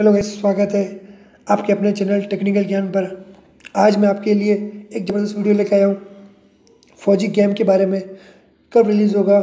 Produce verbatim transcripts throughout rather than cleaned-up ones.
Hello guys, स्वागत है आपके अपने चैनल टेक्निकल ज्ञान पर। आज मैं आपके लिए एक ज़बरदस्त वीडियो लेकर आया हूँ फौजी गेम के बारे में। कब रिलीज़ होगा,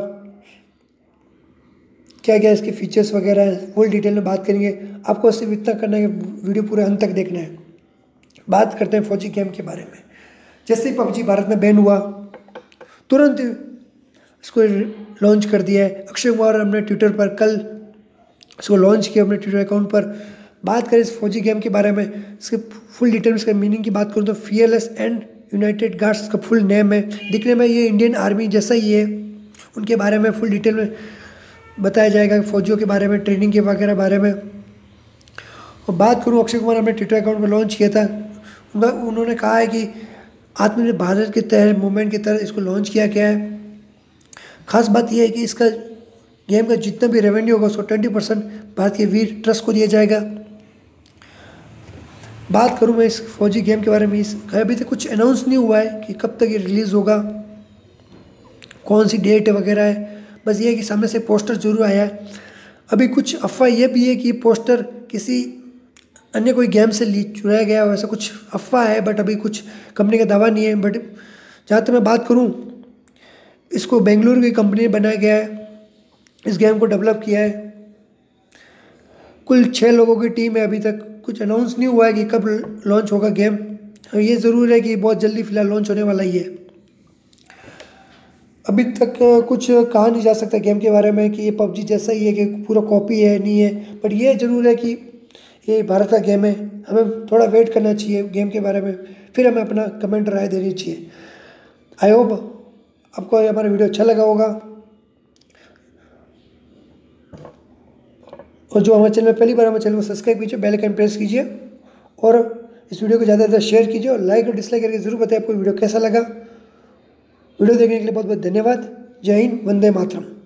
क्या क्या इसके फीचर्स वगैरह हैं, फुल डिटेल में बात करेंगे। आपको सिर्फ इतना करना है कि वीडियो पूरे अंत तक देखना है। बात करते हैं फौजी गेम के बारे में। जैसे ही पबजी भारत में बैन हुआ, तुरंत इसको लॉन्च कर दिया है। अक्षय कुमार हमने ट्विटर पर कल इसको लॉन्च किया अपने ट्विटर अकाउंट पर। बात करें इस फौजी गेम के बारे में, इसके फुल डिटेल में इसके मीनिंग की बात करूँ तो फियरलेस एंड यूनाइटेड गार्ड्स इसका फुल नेम है। दिखने में ये इंडियन आर्मी जैसा ही है। उनके बारे में फुल डिटेल में बताया जाएगा, फौजियों के बारे में, ट्रेनिंग के वगैरह बारे में। और बात करूँ, अक्षय कुमार हमने ट्विटर अकाउंट पर लॉन्च किया था। उनका उन्होंने कहा है कि आत्मनिर्भर भारत के तहत मूवमेंट की तरह इसको लॉन्च किया गया है। खास बात यह है कि इसका गेम का जितना भी रेवेन्यू होगा उसको ट्वेंटी परसेंट भारत के वीर ट्रस्ट को दिया जाएगा। बात करूं मैं इस फौजी गेम के बारे में, इस अभी तक कुछ अनाउंस नहीं हुआ है कि कब तक ये रिलीज़ होगा, कौन सी डेट वगैरह है। बस ये है कि सामने से पोस्टर जरूर आया है। अभी कुछ अफवाह ये भी है कि पोस्टर किसी अन्य कोई गेम से ली चुराया गया हो, ऐसा कुछ अफवाह है। बट अभी कुछ कंपनी का दावा नहीं है। बट जहाँ तक मैं बात करूँ, इसको बेंगलुरु की कंपनी ने बनाया गया है, इस गेम को डेवलप किया है। कुल छः लोगों की टीम है। अभी तक कुछ अनाउंस नहीं हुआ है कि कब लॉन्च होगा गेम। ये ज़रूर है कि बहुत जल्दी फिलहाल लॉन्च होने वाला ही है। अभी तक कुछ कहा नहीं जा सकता गेम के बारे में कि ये पबजी जैसा ही है, कि पूरा कॉपी है, नहीं है। बट ये ज़रूर है कि ये भारत का गेम है। हमें थोड़ा वेट करना चाहिए गेम के बारे में, फिर हमें अपना कमेंट राय देनी चाहिए। आई होप आपको हमारा वीडियो अच्छा लगा होगा। और जो हमारे चैनल में पहली बार हमारे चैनल को सब्सक्राइब कीजिए, बेल आइकन प्रेस कीजिए और इस वीडियो को ज़्यादा से ज़्यादा शेयर कीजिए और लाइक और डिसलाइक करके ज़रूर बताएं आपको वीडियो कैसा लगा। वीडियो देखने के लिए बहुत बहुत धन्यवाद। जय हिंद, वंदे मातरम।